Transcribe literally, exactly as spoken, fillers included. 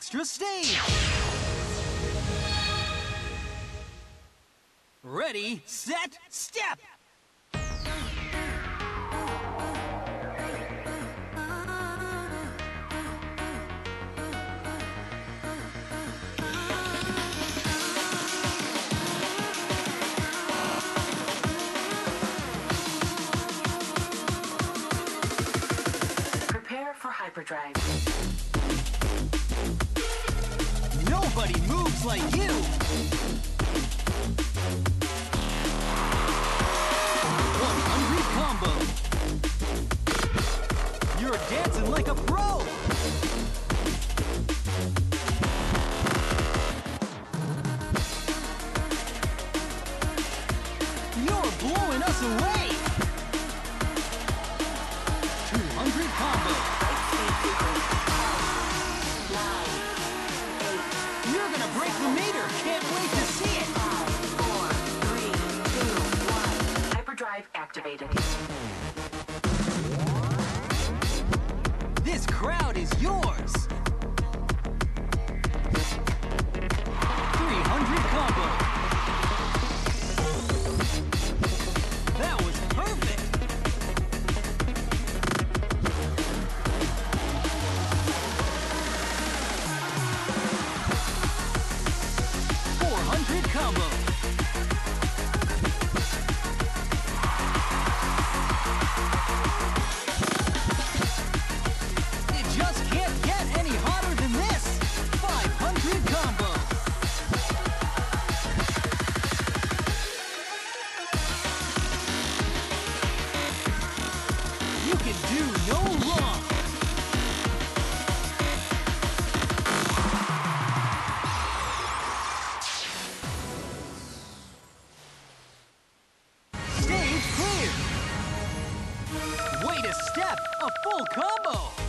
extra stage. Ready, set, step! Prepare for hyperdrive. Nobody moves like you! one hundred combo! You're dancing like a pro! You're blowing us away! two hundred combo! You're gonna break the meter! Can't wait to see it! Five, four, three, two, one. Hyperdrive activated. This crowd is yours! three hundred combo! That was perfect! four hundred combo! It just can't get any hotter than this! five hundred combo! You can do no wrong! Stage clear! Way to step! A full combo!